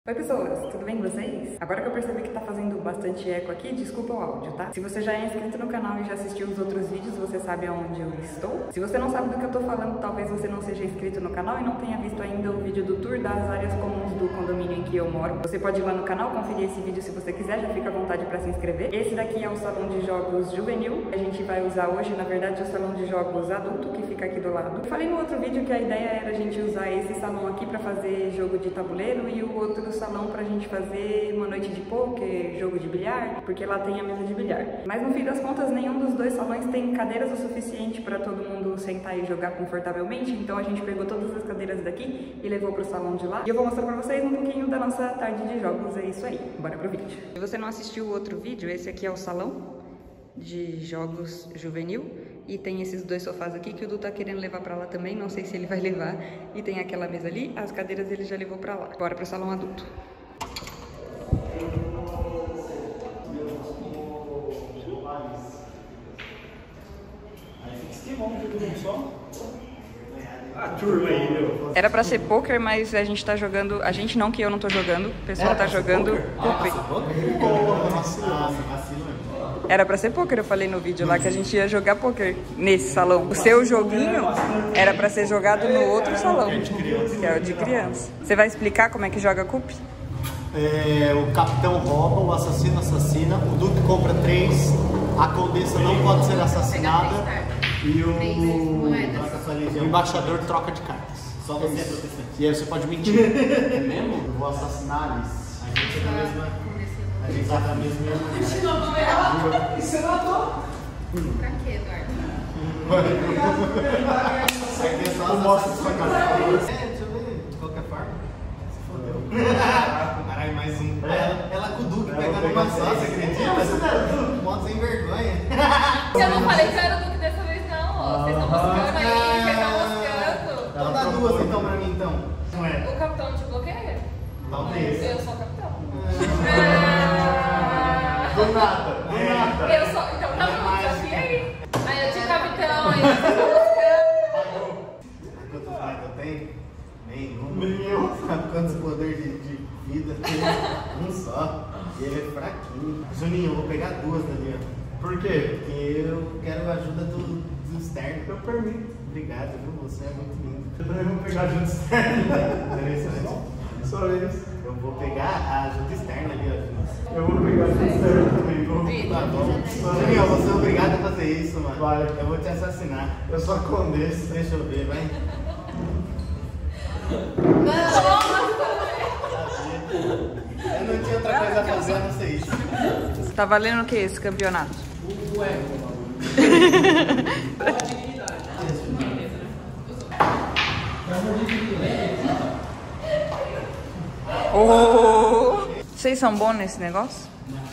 Oi pessoas, tudo bem com vocês? Agora que eu percebi que tá fazendo bastante eco aqui, desculpa o áudio, tá? Se você já é inscrito no canal e já assistiu os outros vídeos, você sabe aonde eu estou. Se você não sabe do que eu tô falando, talvez você não seja inscrito no canal e não tenha visto ainda o vídeo do tour das áreas comuns do condomínio em que eu moro. Você pode ir lá no canal, conferir esse vídeo se você quiser, já fica à vontade pra se inscrever. Esse daqui é o salão de jogos juvenil, a gente vai usar hoje, na verdade, o salão de jogos adulto, que fica aqui do lado. Eu falei no outro vídeo que a ideia era a gente usar esse salão aqui pra fazer jogo de tabuleiro e o outro salão pra gente fazer uma noite de poker, jogo de bilhar, porque lá tem a mesa de bilhar. Mas no fim das contas, nenhum dos dois salões tem cadeiras o suficiente para todo mundo sentar e jogar confortavelmente, então a gente pegou todas as cadeiras daqui e levou pro salão de lá. E eu vou mostrar pra vocês um pouquinho da nossa tarde de jogos, é isso aí. Bora pro vídeo. Se você não assistiu o outro vídeo, esse aqui é o salão de jogos juvenil e tem esses dois sofás aqui que o Du tá querendo levar pra lá também, não sei se ele vai levar, e tem aquela mesa ali, as cadeiras ele já levou pra lá. Bora pro salão adulto. Era pra ser poker, mas a gente tá jogando. A gente não, que eu não tô jogando. O pessoal tá jogando poker. Era pra ser poker, eu falei no vídeo lá que a gente ia jogar poker nesse salão. O seu joguinho era pra ser jogado no outro salão, que é o de criança. Você vai explicar como é que joga Cup? O capitão rouba, o assassino assassina, o duque compra 3, a condessa não pode ser assassinada e o embaixador troca de cartas. Só você é protestante. E aí você pode mentir. É mesmo? Eu vou assassinar eles. A gente é da mesma. A gente é da mesma. E você matou? Pra quê, Eduardo? Eu mostro sua cara. Deixa eu ver. De qualquer forma. Se fodeu. Caralho, mais um. Ela com o Duque pegando uma só, você acredita? Moto sem vergonha. Eu não falei que eu era o Duque dessa vez, não. Ó. Vocês estão moscando aí, vocês estão moscando. Então dá duas então pra mim, então. Não é? O capitão te bloqueia? Talvez. Eu sou o capitão. Do nada, do nada. Eu sou. Então tá bom, desafia aí. Aí eu de capitão, aí vocês estão moscando. Quantos mais eu tenho? Nenhum. Sabe quantos poderes de vida tem? Um só. E ele é fraquinho. Juninho, eu vou pegar duas dali, ó. Por quê? Porque eu quero a ajuda do externo. Eu permito. Obrigado, viu? Você é muito lindo. Eu também vou pegar a ajuda externa. Interessante. Só isso. Eu vou pegar a ajuda externa ali, ó. Eu vou pegar a ajuda externa também. Tá bom. Juninho, você é obrigado a fazer isso, mano. Vai. Eu vou te assassinar. Eu sou a condessa. Deixa eu ver, vai. Eu não tinha outra coisa a fazer, a não ser isso. Tá valendo o que esse campeonato? Oh! Vocês são bons nesse negócio?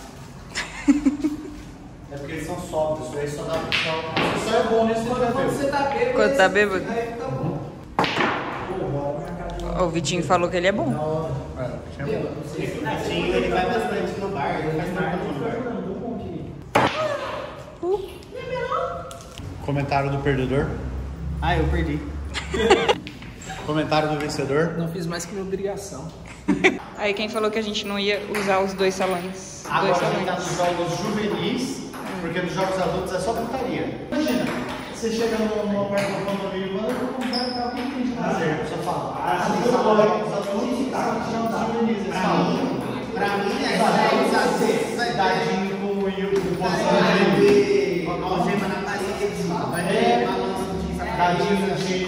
É porque eles são sóbrios, isso aí só dá só é bom nesse quando você tá bêbado. Quando tá bêbado? O Vitinho falou que ele é bom. Vitinho, ele vai bastante no bar, ele faz marca no bar. Comentário do perdedor. Ah, eu perdi. Comentário do vencedor. Não fiz mais que minha obrigação. Aí quem falou que a gente não ia usar os dois salões? Agora a gente tá nos jogos juvenis, porque nos jogos adultos é só putaria. Imagina, você chega numa parte do condomínio e fala, eu vou comprar um carro, o que a gente vai fazer? Você fala, tem jogos adultos e jogos juvenis. Pra mim é fazer dadinho com o pozinho com algema na parede, vai ver dadinho de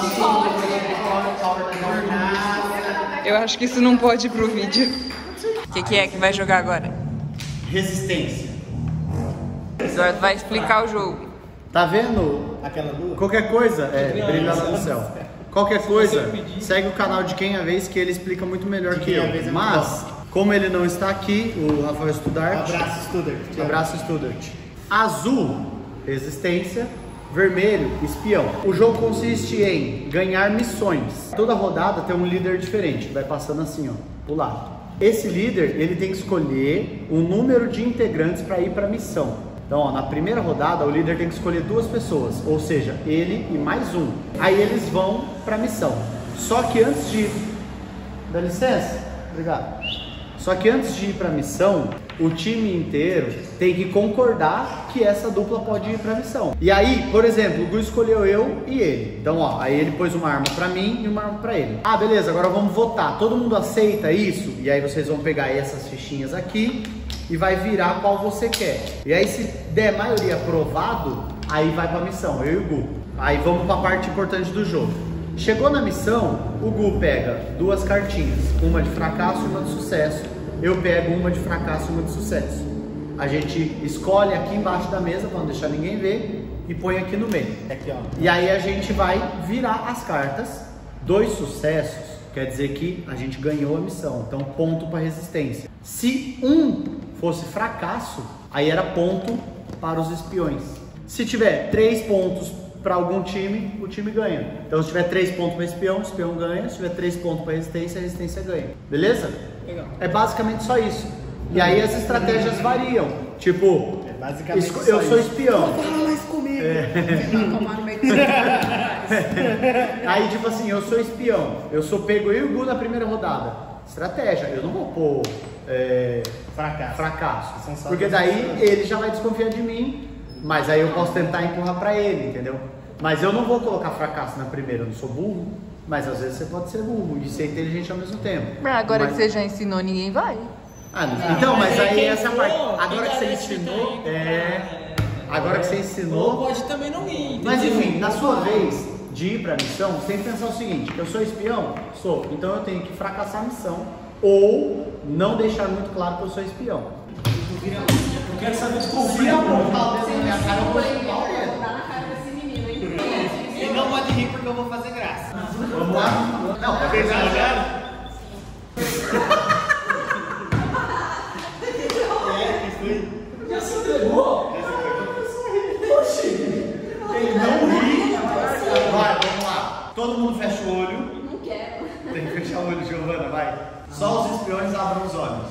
Eu acho que isso não pode ir pro vídeo. O que é que vai jogar agora? Resistência. Eduardo vai explicar o jogo. Tá vendo? Aquela lua? Qualquer coisa, brilhando no céu. Qualquer coisa, segue o canal de Quem é Vez, que ele explica muito melhor que eu. Mas, como ele não está aqui, o Rafael Studart. Abraço, Studart. Abraço, Studart. Azul, resistência. Vermelho, espião. O jogo consiste em ganhar missões. Toda rodada tem um líder diferente, vai passando assim, ó, pro lado. Esse líder, ele tem que escolher um número de integrantes para ir para a missão. Então, ó, na primeira rodada, o líder tem que escolher 2 pessoas, ou seja, ele e mais um. Aí eles vão para a missão. Só que antes de... Dá licença? Obrigado. Só que antes de ir pra missão, o time inteiro tem que concordar que essa dupla pode ir pra missão. E aí, por exemplo, o Gu escolheu eu e ele. Então, ó, aí ele pôs uma arma pra mim e uma arma pra ele. Ah, beleza, agora vamos votar. Todo mundo aceita isso? E aí vocês vão pegar essas fichinhas aqui e vai virar qual você quer. E aí, se der maioria aprovado, aí vai pra missão, eu e o Gu. Aí vamos pra parte importante do jogo. Chegou na missão, o Gu pega 2 cartinhas, uma de fracasso e uma de sucesso. Eu pego uma de fracasso e uma de sucesso. A gente escolhe aqui embaixo da mesa, para não deixar ninguém ver, e põe aqui no meio. Aqui, ó. E aí a gente vai virar as cartas. 2 sucessos quer dizer que a gente ganhou a missão, então ponto para resistência. Se um fosse fracasso, aí era ponto para os espiões. Se tiver 3 pontos para algum time, o time ganha. Então se tiver 3 pontos para espião, o espião ganha. Se tiver 3 pontos para resistência, a resistência ganha. Beleza? Legal. É basicamente só isso. E aí as estratégias variam. Tipo, basicamente eu sou espião. Fala mais comigo. Aí tipo assim, eu sou espião. Eu sou pego eu e o Gu na primeira rodada. Estratégia, eu não vou pôr fracasso. Porque daí ele já vai desconfiar de mim. Mas aí eu posso tentar empurrar pra ele, entendeu? Mas eu não vou colocar fracasso na primeira, eu não sou burro. Mas às vezes você pode ser burro e ser inteligente ao mesmo tempo. Mas agora que você já ensinou, ninguém vai. Então, mas aí essa parte. Agora que você ensinou. Agora que você ensinou. Pode também não ir. Mas enfim, na sua vez de ir pra missão, você tem que pensar o seguinte: eu sou espião? Sou. Então eu tenho que fracassar a missão. Ou não deixar muito claro que eu sou espião. Eu quero saber Se apontar o dedo na minha cara, eu vou Tá na cara desse menino, hein? E não pode rir porque eu vou fazer graça. Vamos lá? Não, Vocês já olharam? Já se entregou? Oxi! Ele não ri. Vai, vamos lá. Todo mundo fecha o olho. Não quero. Tem que fechar o olho, Giovana, vai. Só os espiões abram os olhos.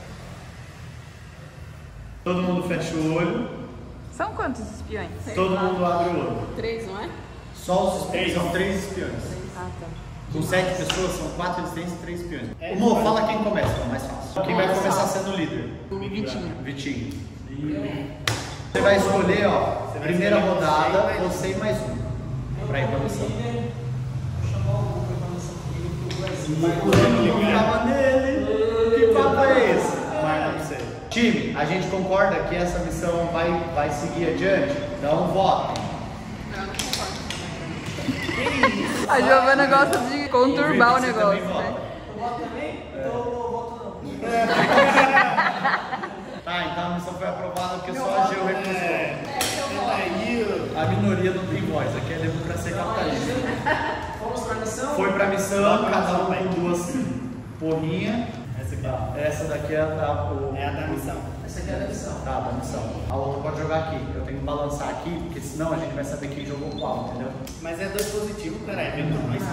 Todo mundo fecha o olho. São quantos espiões? Todo mundo abre o olho. 3, não é? Só os espiões. São 3 espiões. Ah, tá. Com 7 pessoas, são 4 resistências e 3 espiões. Mo, fala quem começa, é mais fácil. Quem vai começar sendo o líder? Vitinho. Você vai escolher, ó, primeira rodada, você e mais um. Pra ir pra missão. Que papo é esse? Vai pra você. Time, a gente concorda que essa missão vai seguir adiante? Então votem. A Giovana gosta de conturbar o negócio, né? Eu voto também? Eu voto não. Tá, então a missão foi aprovada porque só a Geo recusou. A minoria não tem voz, aqui é democracia capitalista. Vamos pra missão? Foi pra missão, cada um com 2 porrinhas. Essa daqui é a da missão. Essa aqui é da missão. Tá, da missão. A outra pode jogar aqui. Eu tenho que balançar aqui, porque senão a gente vai saber quem jogou qual, entendeu? Mas é 2 positivos, caralho.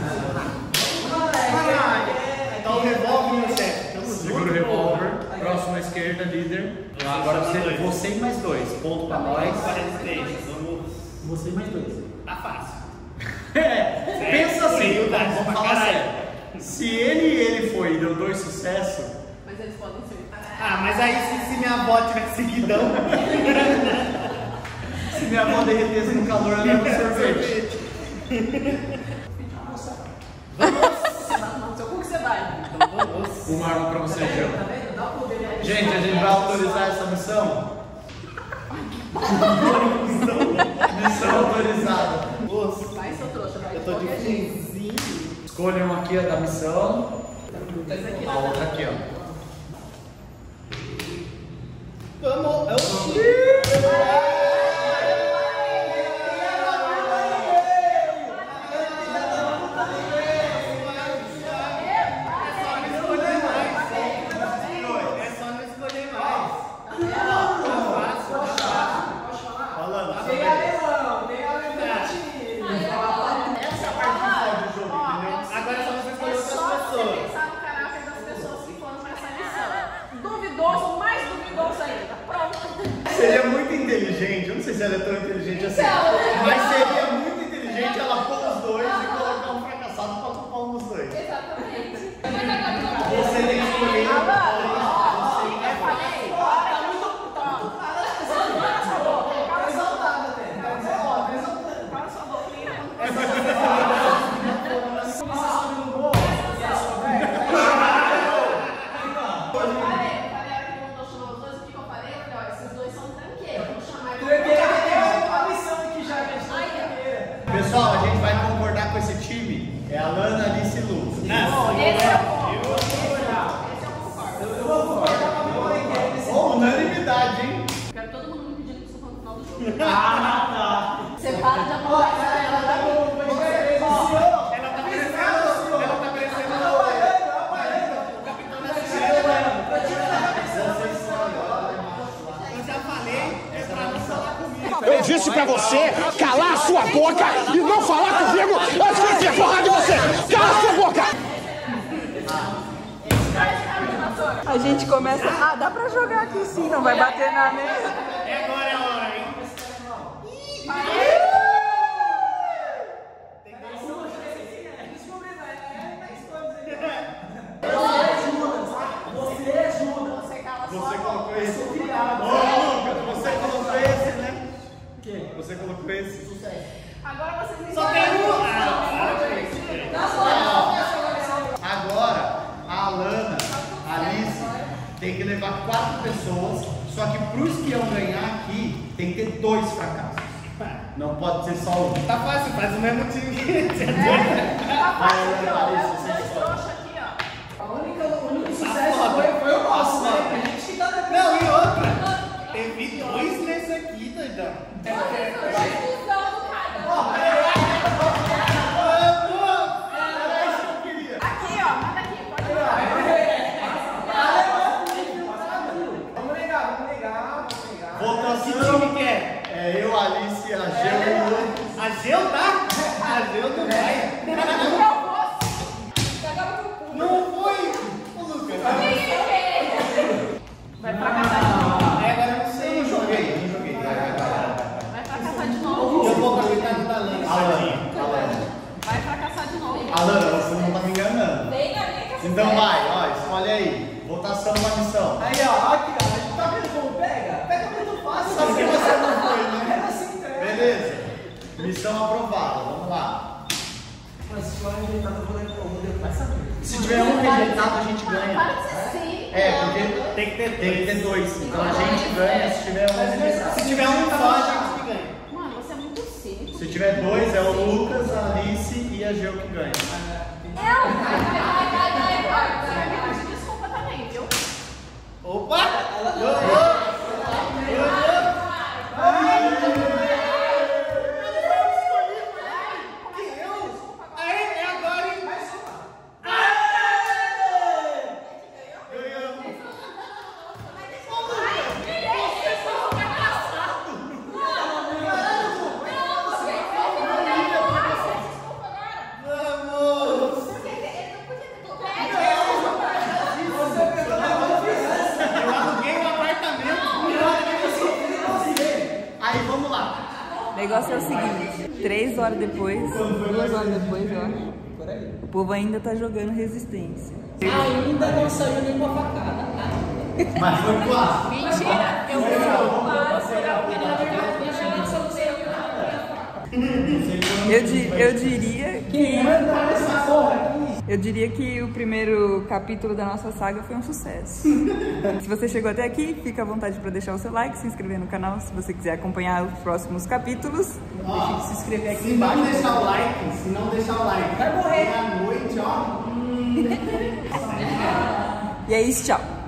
Então o revólver no chefe. Segura o revólver. Próximo à esquerda, líder. Agora você e mais 2. Ponto pra nós. Você e mais 2. Tá fácil. Pensa assim, vamos falar sério. Se ele foi e deu 2 sucessos. Mas eles podem ser. Mas aí se minha avó tiver seguidão. Se minha avó derretesse no calor, ela leva um sorvete. Como que você vai? Uma arma pra você, Geo. Gente, a gente vai autorizar essa missão? Missão autorizada. Vai, seu trouxa, vai. Eu tô de finzinho. Escolham aqui a da missão. A outra aqui, ó. Vamos. Seria muito inteligente, eu não sei se ela é tão inteligente assim, mas seria muito inteligente ela pôr os 2 e colocar um fracassado pra culpar um dos 2. Exatamente. Você tem que escolher disse pra você calar a sua boca e não falar comigo antes de enfiar porrada em você! Cala a sua boca! A gente começa... Ah, dá pra jogar aqui sim, não vai bater na mesa. Agora é a hora, hein? Você colocou esse. Ô, Lucas, você colocou esse, né? Você colocou esse. Agora vocês Só tem um. Agora, a Alana, a Alice, tem que levar 4 pessoas. Só que pro espião ganhar aqui, tem que ter 2 fracassos. Não pode ser só um. Tá fácil, faz o mesmo time que você. Tá fácil aqui, ó. É os 2 trouxas aqui, ó. O único sucesso foi o nosso, né? A gente tá dando. Não, e outra. Teve 2 nesse aqui, doidão. Vocês estão expulsando cada um. Aqui, ó. Manda aqui, pode ir. Vamos negar. Votação. Que time que é? É eu, a Alice, a Geu e o Lucas. A Geu tá? A Geu não vai. Não foi! Ô, Lucas. Vai fracassar de novo. Agora eu não sei. Eu não joguei. Vai fracassar de novo. Eu vou aproveitar que tá Alana. Vai fracassar de novo. Alana, você não tá me enganando. Vem na minha que Então vai, ó, escolhe aí. Votação uma missão. Aí, ó, aqui, ó. A gente tá vendo como pega? Pega muito fácil. Só que você não foi, né? É assim, cara. Beleza. Missão aprovada, vamos lá. Mas se for rejeitado, eu vou vai saber. Se tiver um rejeitado, a gente ganha. Para de ser sim. É, porque tem que ter 2. Então a gente ganha se tiver um rejeitado. Se tiver um só, a gente ganha. Mano, você é muito simples. Se tiver 2, é o Lucas, a Alice e a Geu que ganha. Desculpa também, viu? Opa! O negócio é o seguinte, 3 horas depois, 2 horas depois, eu acho, o povo ainda tá jogando resistência. Ainda não saiu nenhuma facada. Mas foi quase. Mentira, eu vou Eu diria que o primeiro capítulo da nossa saga foi um sucesso. Se você chegou até aqui, fica à vontade para deixar o seu like, se inscrever no canal se você quiser acompanhar os próximos capítulos. Não deixe de se inscrever aqui. Se não deixar o like, vai morrer à noite, ó. E é isso, tchau.